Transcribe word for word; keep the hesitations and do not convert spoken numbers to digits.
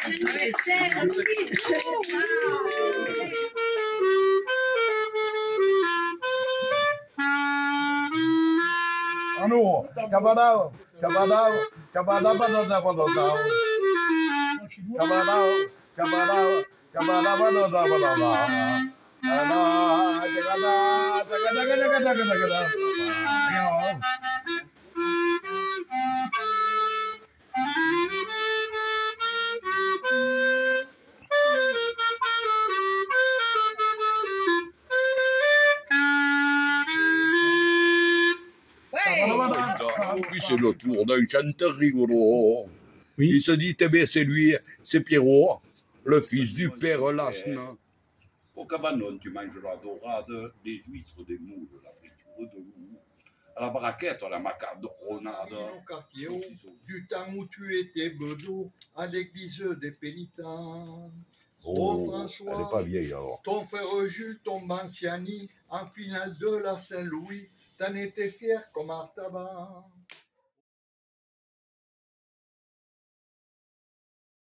Anniversaire, bisous. Allô, Cabadao, Cabadao, Cabadao, Cabadao, Cabadao, Cabadao, Cabadao, Puis c'est le tour d'un chanteur rigolo. Oui. Il se dit, eh bien, c'est lui, c'est Pierrot, le fils du père Lasne. Au cabanon, tu mangeras dorade, des huîtres, des moules, la friture de loup. À la braquette, la macaronade. Au quartier haut, du temps où tu étais bedeau, à l'église des pénitents. Oh, Oh François, elle n'est pas vieille alors. ton frère Jules tombe en Siani, en finale de la Saint-Louis, t'en étais fier comme Artaban.